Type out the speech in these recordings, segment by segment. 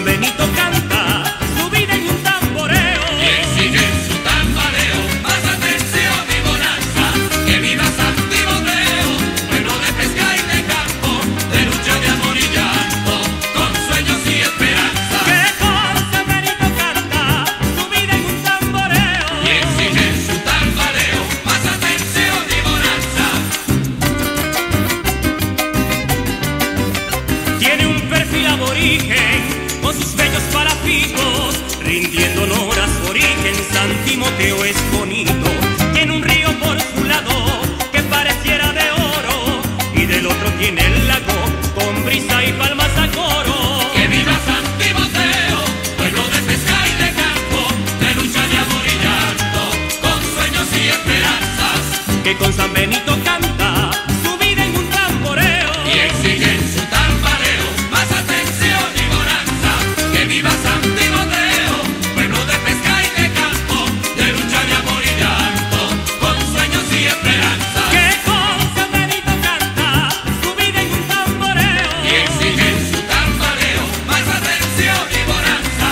San Benito canta su vida en un tamboreo. Y exige en su tambaleo más atención y bonanza. Que viva San Timoteo, pueblo de pesca y de campo, de lucha, de amor y llanto, con sueños y esperanza. Que con San Benito canta su vida en un tamboreo. Y exige en su tambaleo más atención y bonanza. Tiene un perfil aborigen con sus bellos parafitos, rindiendo honor a su origen. San Timoteo es bonito, tiene un río por su lado que pareciera de oro, y del otro tiene el lago con brisa y palmas a coro. Que viva San Timoteo, pueblo de pesca y de campo, de lucha, de amor y llanto, con sueños y esperanzas. Que con San Benito canta su vida en un tamboreo. Y exige en su tambaleo más atención y bonanza. Que viva San Timoteo, pueblo de pesca y de campo, de lucha, de amor y llanto, con sueños y esperanza. Que con San Benito canta su vida en un tamboreo. Y exige en su tambaleo más atención y bonanza.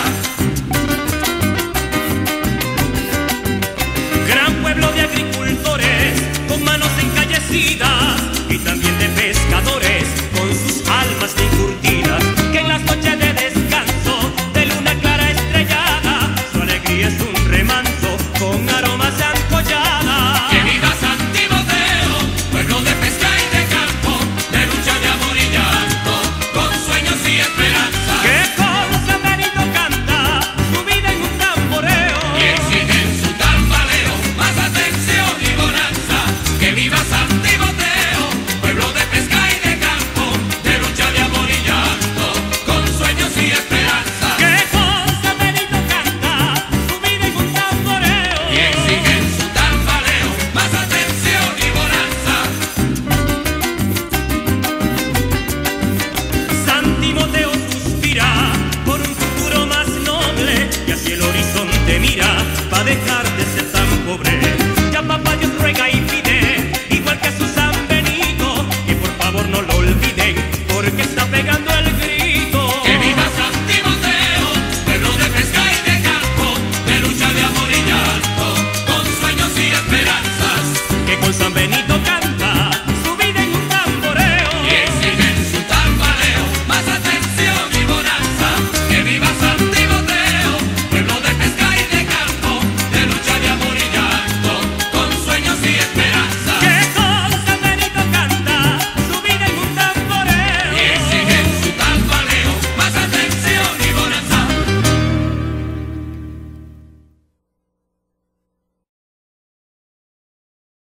Gran pueblo de agricultores con manos encallecidas, y también de pescadores con sus almas bien curtidas, que en las noches de descanso de luna clara estrellada, su alegría es un remanso con aromas de ancollada. Que viva San Timoteo, pueblo de pesca y de campo, de lucha, de amor y llanto, con sueños y esperanza. Que con San Benito canta su vida en un tamboreo. Y exige en su tambaleo más atención y bonanza. Que viva San Timoteo, pueblo de pesca y de campo, de lucha, de amor y llanto, con sueños y esperanza. Que con San Benito canta su vida en un tamboreo. Y exige en su tambaleo más atención y bonanza. San Timoteo suspira por un futuro más noble, y hacia el horizonte mira pa' dejar